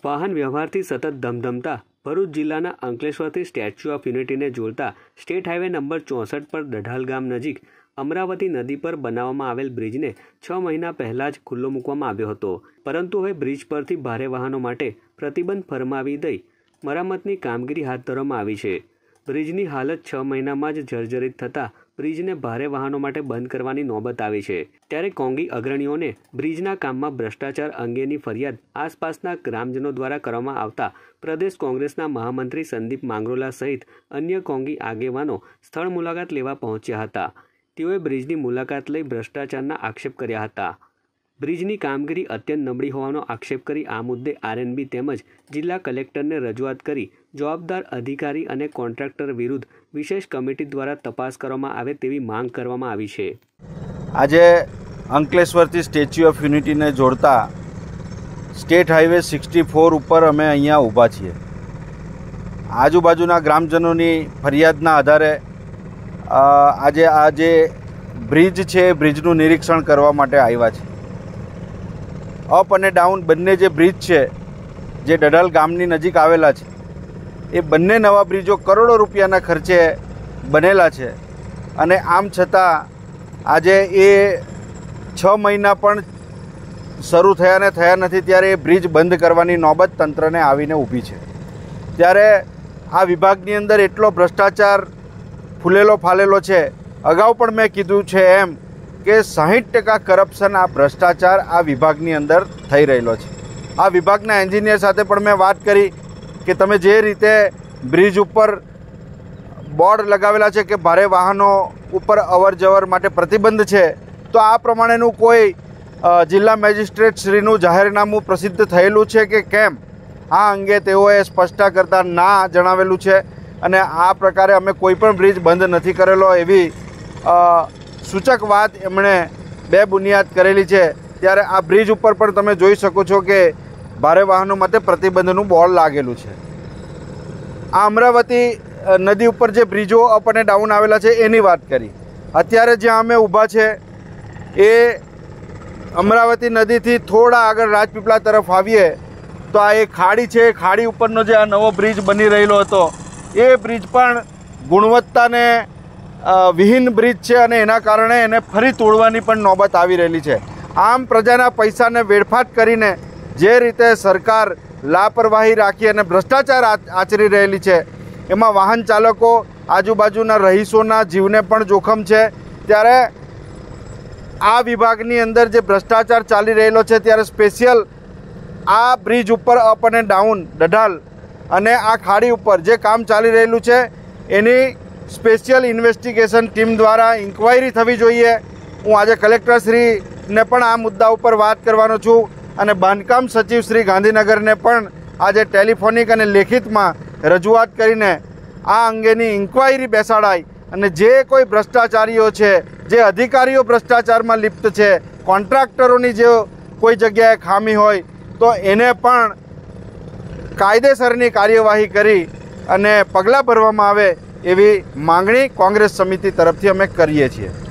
વાહન વ્યવહારથી સતત ધમધમતા ભરૂચ જિલ્લાના અંકલેશ્વરથી સ્ટેચ્યુ ઓફ યુનિટીને જોડતા સ્ટેટ હાઈવે નંબર 64 પર દઢાલ ગામ નજીક અમરાવતી નદી પર બનાવવામાં આવેલ બ્રિજને 6 મહિના પહેલાં જ ખુલ્લો મૂકવામાં આવ્યો હતો, પરંતુ હવે બ્રિજ પરથી ભારે વાહનો માટે પ્રતિબંધ ફરમાવી દઈ મરામતની કામગીરી હાથ ધરવામાં આવી છે। બ્રિજની હાલત 6 મહિનામાં જ જર્જરિત થતાં બ્રિજને ભારે વાહનો માટે બંધ કરવાની નોબત આવી છે। ત્યારે કોંગી અગ્રણીઓને બ્રિજના કામમાં ભ્રષ્ટાચાર અંગેની ફરિયાદ આસપાસના ગ્રામજનો દ્વારા કરવામાં આવતા પ્રદેશ કોંગ્રેસના મહામંત્રી સંદીપ માંગરોલા સહિત અન્ય કોંગી આગેવાનો સ્થળ મુલાકાત લેવા પહોંચ્યા હતા। તેઓએ બ્રિજની મુલાકાત લઈ ભ્રષ્ટાચારના આક્ષેપ કર્યા હતા। બ્રિજની કામગીરી અત્યંત નબળી હોવાનો આક્ષેપ કરી આ મુદ્દે આરએનબી તેમજ જિલ્લા કલેક્ટરને રજૂઆત કરી જવાબદાર અધિકારી અને કોન્ટ્રાક્ટર વિરુદ્ધ વિશેષ કમિટી દ્વારા તપાસ કરવામાં આવે તેવી માંગ કરવામાં આવી છે। આજે અંકલેશ્વરથી સ્ટેચ્યુ ઓફ યુનિટીને જોડતા સ્ટેટ હાઈવે 64 ઉપર અમે અહીંયા ઊભા છીએ। આજુબાજુના ગ્રામજનોની ફરિયાદના આધારે આજે આ જે બ્રિજ છે બ્રિજનું નિરીક્ષણ કરવા માટે આવ્યા છે। અપ અને ડાઉન બંને જે બ્રિજ છે જે દઢાલ ગામની નજીક આવેલા છે એ બંને નવા બ્રિજો કરોડો રૂપિયાના ખર્ચે બનેલા છે અને આમ છતાં આજે એ 6 મહિના પણ શરૂ થયા નથી ત્યારે એ બ્રિજ બંધ કરવાની નોબત તંત્રને આવીને ઊભી છે। ત્યારે આ વિભાગની અંદર એટલો ભ્રષ્ટાચાર ફૂલેલો ફાલેલો છે। અગાઉ પણ મેં કીધું છે એમ કે 60% કરપ્શન આ ભ્રષ્ટાચાર આ વિભાગની અંદર થઈ રહેલો છે। આ વિભાગના એન્જિનિયર સાથે પણ મેં વાત કરી કે તમે જે રીતે બ્રિજ ઉપર બોર્ડ લગાવેલા છે કે ભારે વાહનો ઉપર અવર જવર માટે પ્રતિબંધ છે, તો આ પ્રમાણેનું કોઈ જિલ્લા મેજિસ્ટ્રેટ શ્રીનું જાહેરનામું પ્રસિદ્ધ થયેલું છે કે કેમ, આ અંગે તેઓએ સ્પષ્ટતા કરતાં ના જણાવેલું છે અને આ પ્રકારે અમે કોઈ પણ બ્રિજ બંધ નથી કરેલો એવી સૂચક વાત એમણે બેબુનિયાદ કરેલી છે। ત્યારે આ બ્રિજ ઉપર પણ તમે જોઈ શકો છો કે ભારે વાહનો માટે પ્રતિબંધનું બોર્ડ લાગેલું છે। આ અમરાવતી નદી ઉપર જે બ્રિજો અપ અને ડાઉન આવેલા છે એની વાત કરી। અત્યારે જ્યાં અમે ઊભા છે એ અમરાવતી નદીથી થોડા આગળ રાજપીપળા તરફ આવીએ તો આ એક ખાડી છે। ખાડી ઉપરનો જે આ નવો બ્રિજ બની રહેલો હતો એ બ્રિજ પણ ગુણવત્તાને વિહીન બ્રિજ છે અને એના કારણે એને ફરી તોડવાની પણ નોબત આવી રહેલી છે। આમ પ્રજાના પૈસાને વેડફાટ કરીને જે રીતે સરકાર લાપરવાહી રાખી અને ભ્રષ્ટાચાર આચરી રહેલી છે એમાં વાહન ચાલકો આજુબાજુના રહીશોના જીવને પણ જોખમ છે। ત્યારે આ વિભાગની અંદર જે ભ્રષ્ટાચાર ચાલી રહેલો છે ત્યારે સ્પેશિયલ આ બ્રિજ ઉપર અપ અને ડાઉન દઢાલ અને આ ખાડી ઉપર જે કામ ચાલી રહેલું છે એની સ્પેશિયલ ઇન્વેસ્ટિગેશન ટીમ દ્વારા ઇન્ક્વાયરી થવી જોઈએ। હું આજે કલેક્ટરશ્રીને પણ આ મુદ્દા ઉપર વાત કરવાનો છું અને બાંધકામ સચિવ શ્રી ગાંધીનગરને પણ આજે ટેલિફોનિક અને લેખિતમાં રજૂઆત કરીને આ અંગેની ઇન્ક્વાયરી બેસાડાય અને જે કોઈ ભ્રષ્ટાચારીઓ છે, જે અધિકારીઓ ભ્રષ્ટાચારમાં લિપ્ત છે, કોન્ટ્રાક્ટરોની જે કોઈ જગ્યાએ ખામી હોય તો એને પણ કાયદેસરની કાર્યવાહી કરી અને પગલાં ભરવામાં આવે એવી માંગણી કોંગ્રેસ સમિતિ તરફથી અમે કરીએ છીએ।